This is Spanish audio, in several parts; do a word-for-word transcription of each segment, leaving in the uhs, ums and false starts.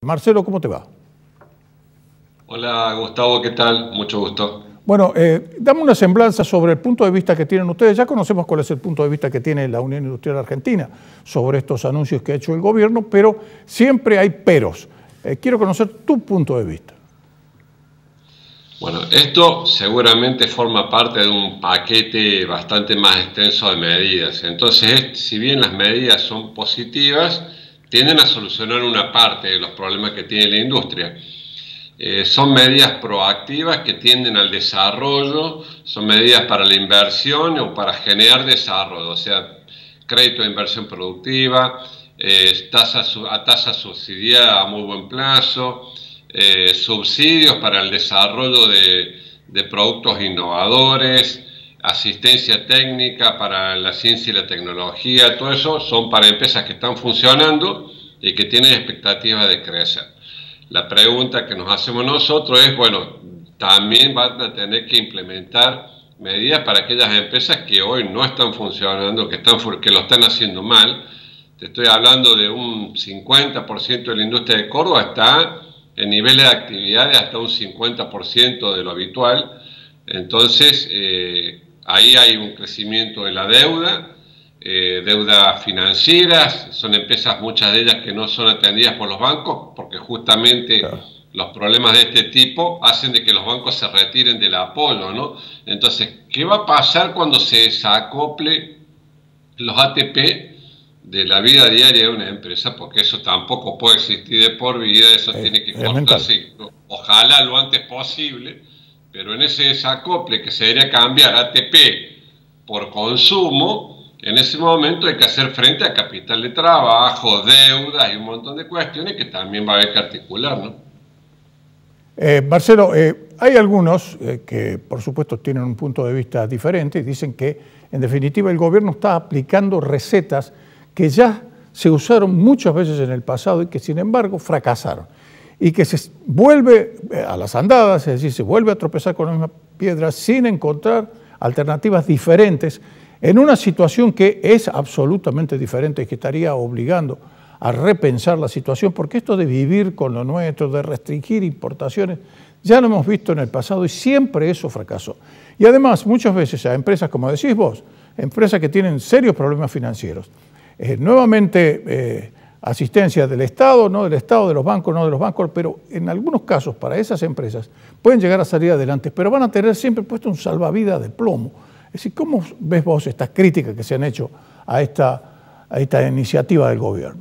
Marcelo, ¿cómo te va? Hola Gustavo, ¿qué tal? Mucho gusto. Bueno, eh, dame una semblanza sobre el punto de vista que tienen ustedes. Ya conocemos cuál es el punto de vista que tiene la Unión Industrial Argentina sobre estos anuncios que ha hecho el gobierno, pero siempre hay peros. Eh, quiero conocer tu punto de vista. Bueno, esto seguramente forma parte de un paquete bastante más extenso de medidas. Entonces, si bien las medidas son positivas, tienden a solucionar una parte de los problemas que tiene la industria. Eh, son medidas proactivas que tienden al desarrollo, son medidas para la inversión o para generar desarrollo, o sea, crédito de inversión productiva, eh, tasa, a tasa subsidiada a muy buen plazo, eh, subsidios para el desarrollo de, de productos innovadores, asistencia técnica para la ciencia y la tecnología. Todo eso son para empresas que están funcionando y que tienen expectativas de crecer. La pregunta que nos hacemos nosotros es, bueno, también van a tener que implementar medidas para aquellas empresas que hoy no están funcionando, que, están, que lo están haciendo mal. Te estoy hablando de un cincuenta por ciento de la industria de Córdoba está en niveles de actividad de hasta un cincuenta por ciento de lo habitual. Entonces, eh, ahí hay un crecimiento de la deuda, eh, deudas financieras, son empresas, muchas de ellas que no son atendidas por los bancos, porque justamente claro, los problemas de este tipo hacen de que los bancos se retiren del apoyo, ¿no? Entonces, ¿qué va a pasar cuando se desacople los A T P de la vida diaria de una empresa? Porque eso tampoco puede existir de por vida, eso eh, tiene que cortarse, ojalá lo antes posible, pero en ese desacople que se debería cambiar A T P por consumo, en ese momento hay que hacer frente a capital de trabajo, deudas y un montón de cuestiones que también va a haber que articular, ¿no? Eh, Marcelo, eh, hay algunos eh, que por supuesto tienen un punto de vista diferente y dicen que en definitiva el gobierno está aplicando recetas que ya se usaron muchas veces en el pasado y que sin embargo fracasaron. Y que se vuelve a las andadas, es decir, se vuelve a tropezar con la misma piedra sin encontrar alternativas diferentes en una situación que es absolutamente diferente y que estaría obligando a repensar la situación, porque esto de vivir con lo nuestro, de restringir importaciones, ya lo hemos visto en el pasado y siempre eso fracasó. Y además, muchas veces a empresas, como decís vos, empresas que tienen serios problemas financieros, eh, nuevamente eh, asistencia del Estado, no del Estado, de los bancos, no de los bancos, pero en algunos casos para esas empresas pueden llegar a salir adelante, pero van a tener siempre puesto un salvavidas de plomo. Es decir, ¿cómo ves vos estas críticas que se han hecho a esta, a esta iniciativa del gobierno?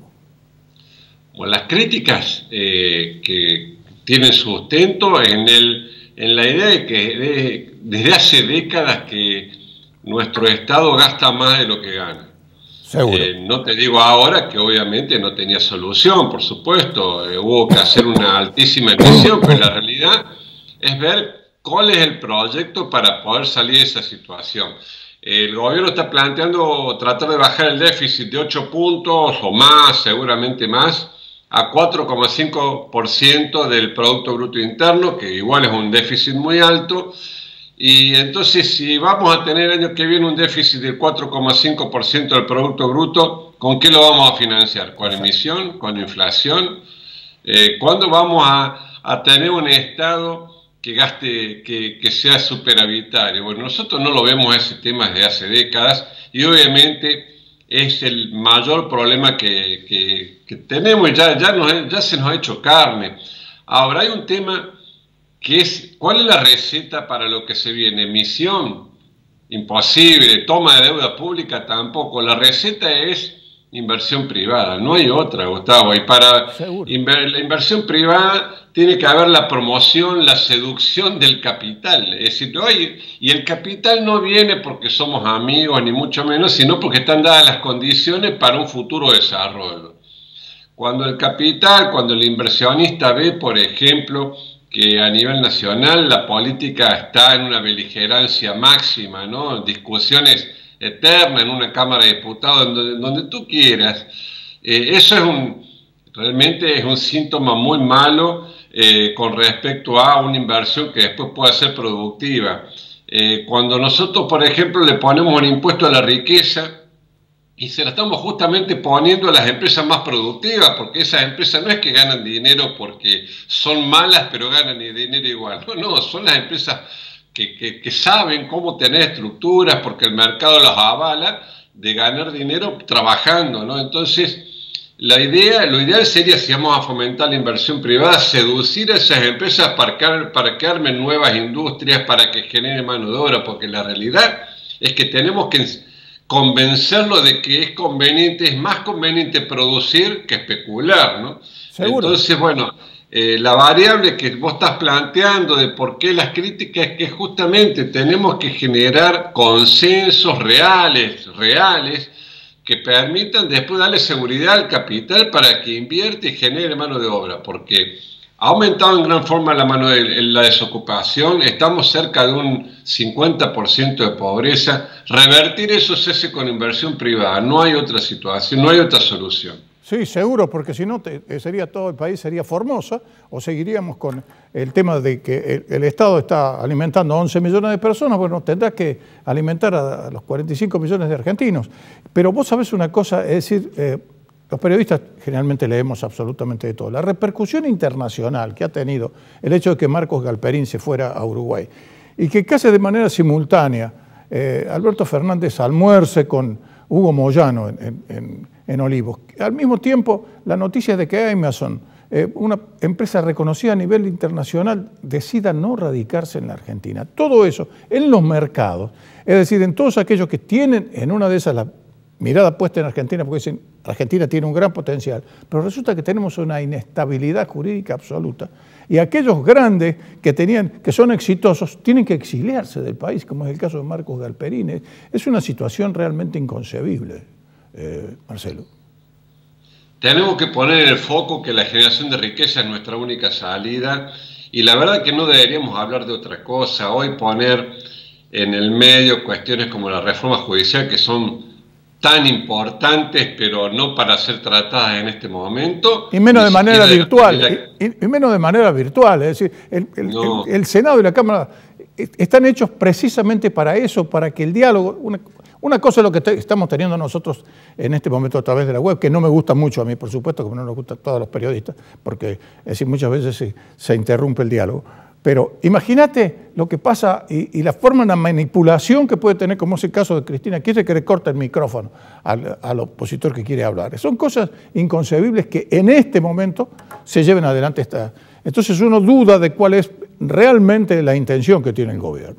Bueno, las críticas eh, que tienen sustento en, el, en la idea de que de, desde hace décadas que nuestro Estado gasta más de lo que gana. Seguro. Eh, no te digo ahora que obviamente no tenía solución, por supuesto, eh, hubo que hacer una altísima emisión, pero la realidad es ver cuál es el proyecto para poder salir de esa situación. El gobierno está planteando tratar de bajar el déficit de ocho puntos o más, seguramente más, a cuatro coma cinco por ciento del Producto Bruto Interno, que igual es un déficit muy alto. Y entonces, si vamos a tener el año que viene un déficit del cuatro coma cinco por ciento del Producto Bruto, ¿con qué lo vamos a financiar? ¿Con emisión? ¿Con inflación? Eh, ¿Cuándo vamos a, a tener un Estado que gaste, que, que sea superavitario? Bueno, nosotros no lo vemos ese tema desde hace décadas y obviamente es el mayor problema que, que, que tenemos y ya, ya, nos, ya se nos ha hecho carne. Ahora hay un tema que es, ¿cuál es la receta para lo que se viene? Emisión, imposible. Toma de deuda pública, tampoco. La receta es inversión privada, no hay otra, Gustavo. Y para inver, la inversión privada tiene que haber la promoción, la seducción del capital. Es decir, oye, y el capital no viene porque somos amigos, ni mucho menos, sino porque están dadas las condiciones para un futuro desarrollo. Cuando el capital, cuando el inversionista ve, por ejemplo, que a nivel nacional la política está en una beligerancia máxima, ¿no? Discusiones eternas en una Cámara de Diputados, en donde, donde tú quieras. Eh, eso es un, realmente es un síntoma muy malo eh, con respecto a una inversión que después pueda ser productiva. Eh, cuando nosotros, por ejemplo, le ponemos un impuesto a la riqueza y se la estamos justamente poniendo a las empresas más productivas, porque esas empresas no es que ganan dinero porque son malas, pero ganan dinero igual. No, no, son las empresas que, que, que saben cómo tener estructuras, porque el mercado las avala, de ganar dinero trabajando, ¿no? Entonces, la idea, lo ideal sería, si vamos a fomentar la inversión privada, seducir a esas empresas para que, para que armen nuevas industrias, para que generen mano de obra, porque la realidad es que tenemos que convencerlo de que es conveniente, es más conveniente producir que especular, ¿no? ¿Seguro? Entonces, bueno, eh, la variable que vos estás planteando de por qué las críticas es que justamente tenemos que generar consensos reales, reales, que permitan después darle seguridad al capital para que invierte y genere mano de obra, porque ha aumentado en gran forma la mano de la desocupación, estamos cerca de un cincuenta por ciento de pobreza. Revertir eso se hace con inversión privada, no hay otra situación, no hay otra solución. Sí, seguro, porque si no te, sería todo el país sería Formosa, o seguiríamos con el tema de que el, el Estado está alimentando a once millones de personas, bueno, tendrá que alimentar a, a los cuarenta y cinco millones de argentinos. Pero vos sabés una cosa, es decir, eh, los periodistas generalmente leemos absolutamente de todo. La repercusión internacional que ha tenido el hecho de que Marcos Galperín se fuera a Uruguay y que casi de manera simultánea eh, Alberto Fernández almuerce con Hugo Moyano en, en, en, en Olivos. Al mismo tiempo, la noticia de que Amazon, eh, una empresa reconocida a nivel internacional, decida no radicarse en la Argentina. Todo eso en los mercados, es decir, en todos aquellos que tienen en una de esas la mirada puesta en Argentina, porque dicen Argentina tiene un gran potencial, pero resulta que tenemos una inestabilidad jurídica absoluta. Y aquellos grandes que, tenían, que son exitosos tienen que exiliarse del país, como es el caso de Marcos Galperín. Es una situación realmente inconcebible, eh, Marcelo. Tenemos que poner en el foco que la generación de riqueza es nuestra única salida, y la verdad que no deberíamos hablar de otra cosa. Hoy poner en el medio cuestiones como la reforma judicial, que son tan importantes, pero no para ser tratadas en este momento. Y menos de manera virtual, la... y, y menos de manera virtual, es decir, el, el, no. el, el Senado y la Cámara están hechos precisamente para eso, para que el diálogo, una, una cosa es lo que te, estamos teniendo nosotros en este momento a través de la web, que no me gusta mucho a mí, por supuesto, como no nos gusta a todos los periodistas, porque es decir, muchas veces se, se interrumpe el diálogo. Pero imagínate lo que pasa y, y la forma de manipulación que puede tener, como es el caso de Cristina Kirchner, que le corta el micrófono al, al opositor que quiere hablar. Son cosas inconcebibles que en este momento se lleven adelante. Esta. Entonces uno duda de cuál es realmente la intención que tiene el gobierno.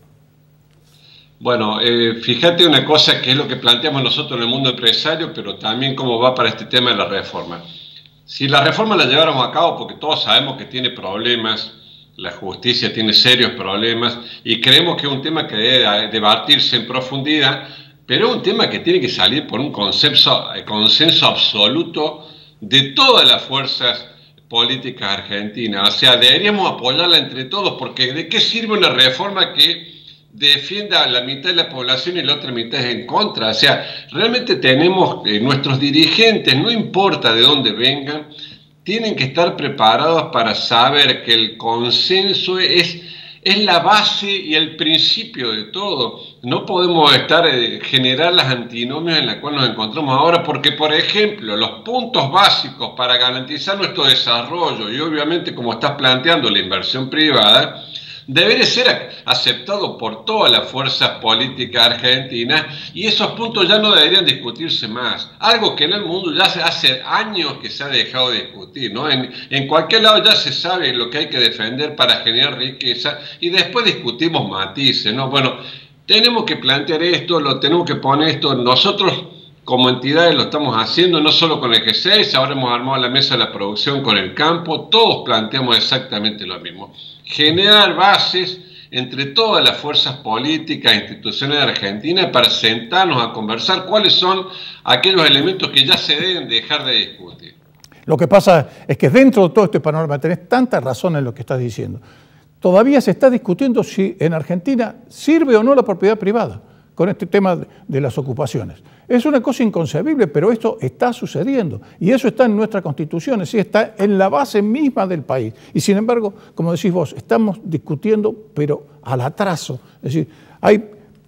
Bueno, eh, fíjate una cosa que es lo que planteamos nosotros en el mundo empresario, pero también cómo va para este tema de la reforma. Si la reforma la lleváramos a cabo, porque todos sabemos que tiene problemas, la justicia tiene serios problemas y creemos que es un tema que debe debatirse en profundidad, pero es un tema que tiene que salir por un consenso, consenso absoluto de todas las fuerzas políticas argentinas. O sea, deberíamos apoyarla entre todos, porque ¿de qué sirve una reforma que defienda a la mitad de la población y la otra mitad es en contra? O sea, realmente tenemos, eh, nuestros dirigentes, no importa de dónde vengan, tienen que estar preparados para saber que el consenso es, es la base y el principio de todo. No podemos estar eh, generar las antinomias en las cuales nos encontramos ahora, porque, por ejemplo, los puntos básicos para garantizar nuestro desarrollo y obviamente, como estás planteando, la inversión privada, debería ser aceptado por todas las fuerzas políticas argentinas, y esos puntos ya no deberían discutirse más. Algo que en el mundo ya hace años que se ha dejado de discutir, ¿no? En, en cualquier lado ya se sabe lo que hay que defender para generar riqueza y después discutimos matices, ¿no? Bueno, tenemos que plantear esto, lo tenemos que poner esto. Nosotros como entidades lo estamos haciendo, no solo con el G seis, ahora hemos armado la mesa de la producción con el campo, todos planteamos exactamente lo mismo. Generar bases entre todas las fuerzas políticas e institucionales de Argentina para sentarnos a conversar cuáles son aquellos elementos que ya se deben dejar de discutir. Lo que pasa es que dentro de todo este panorama tenés tanta razón en lo que estás diciendo. Todavía se está discutiendo si en Argentina sirve o no la propiedad privada con este tema de las ocupaciones. Es una cosa inconcebible, pero esto está sucediendo y eso está en nuestra Constitución, es decir, está en la base misma del país. Y sin embargo, como decís vos, estamos discutiendo, pero al atraso. Es decir, hay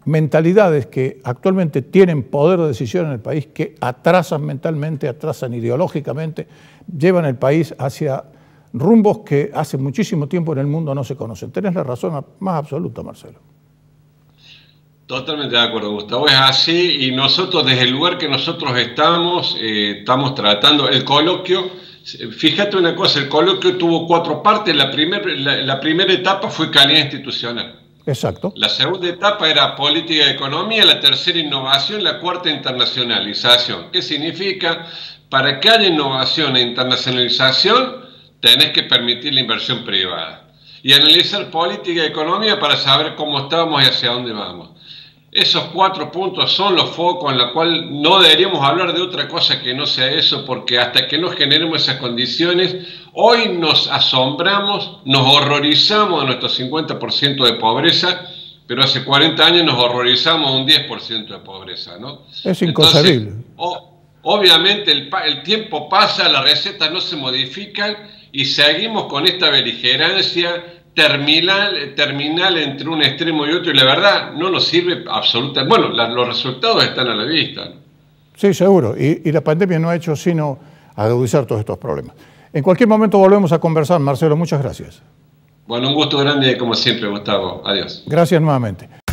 mentalidades que actualmente tienen poder de decisión en el país, que atrasan mentalmente, atrasan ideológicamente, llevan el país hacia rumbos que hace muchísimo tiempo en el mundo no se conocen. Tenés la razón más absoluta, Marcelo. Totalmente de acuerdo, Gustavo, es así, y nosotros desde el lugar que nosotros estamos, eh, estamos tratando el coloquio. Fíjate una cosa, el coloquio tuvo cuatro partes. La, primer, la, la primera etapa fue calidad institucional. Exacto. La segunda etapa era política de economía, la tercera innovación, la cuarta internacionalización. ¿Qué significa? Para que haya innovación e internacionalización, tenés que permitir la inversión privada. Y analizar política y economía para saber cómo estamos y hacia dónde vamos. Esos cuatro puntos son los focos en los cuales no deberíamos hablar de otra cosa que no sea eso, porque hasta que no generemos esas condiciones, hoy nos asombramos, nos horrorizamos de nuestro cincuenta por ciento de pobreza, pero hace cuarenta años nos horrorizamos de un diez por ciento de pobreza, ¿no? Es inconcebible. Entonces, o, obviamente el, el tiempo pasa, las recetas no se modifican y seguimos con esta beligerancia terminal, terminal entre un extremo y otro, y la verdad no nos sirve absolutamente. Bueno, la, los resultados están a la vista, ¿no? Sí, seguro, y, y la pandemia no ha hecho sino agudizar todos estos problemas. En cualquier momento volvemos a conversar, Marcelo, muchas gracias. Bueno, un gusto grande como siempre, Gustavo. Adiós. Gracias nuevamente.